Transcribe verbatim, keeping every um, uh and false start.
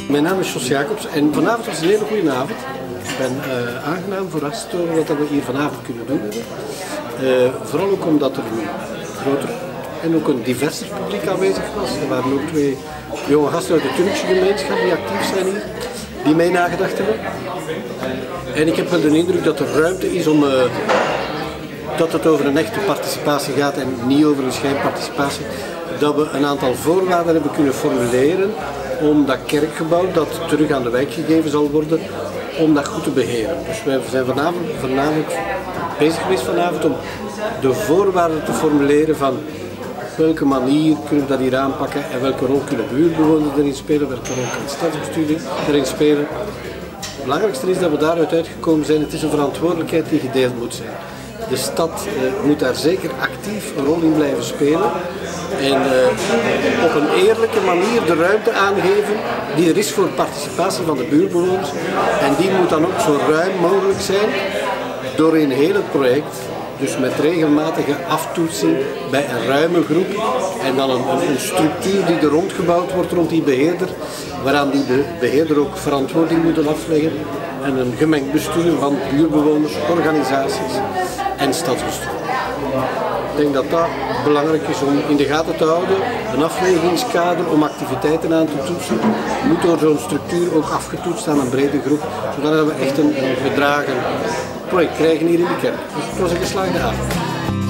Mijn naam is Jos Jacobs en vanavond was een hele goede avond. Ik ben uh, aangenaam verrast door wat we hier vanavond kunnen doen hebben. Uh, vooral ook omdat er een groter en ook een diverser publiek aanwezig was. Er waren ook twee jonge gasten uit de Turkse gemeenschap die actief zijn hier, die mij nagedacht hebben. En ik heb wel de indruk dat er ruimte is om, uh, dat het over een echte participatie gaat en niet over een schijnparticipatie. Dat we een aantal voorwaarden hebben kunnen formuleren om dat kerkgebouw dat terug aan de wijk gegeven zal worden, om dat goed te beheren. Dus wij zijn vanavond, vanavond bezig geweest vanavond om de voorwaarden te formuleren van op welke manier kunnen we dat hier aanpakken en welke rol kunnen buurtbewoners erin spelen, welke rol kan het stadsbestuur erin spelen. Het belangrijkste is dat we daaruit uitgekomen zijn, het is een verantwoordelijkheid die gedeeld moet zijn. De stad uh, moet daar zeker actief een rol in blijven spelen en uh, op een eerlijke manier de ruimte aangeven die er is voor participatie van de buurtbewoners. En die moet dan ook zo ruim mogelijk zijn doorheen heel het project. Dus met regelmatige aftoetsing bij een ruime groep en dan een, een structuur die er rondgebouwd wordt rond die beheerder, waaraan die be beheerder ook verantwoording moet afleggen. En een gemengd bestuur van buurtbewoners, organisaties en stadsbestuur. Ik denk dat dat belangrijk is om in de gaten te houden. Een afwegingskader om activiteiten aan te toetsen moet door zo'n structuur ook afgetoetst aan een brede groep, zodat we echt een, een gedragen project krijgen hier in de kerk. Dus het was een geslaagde avond.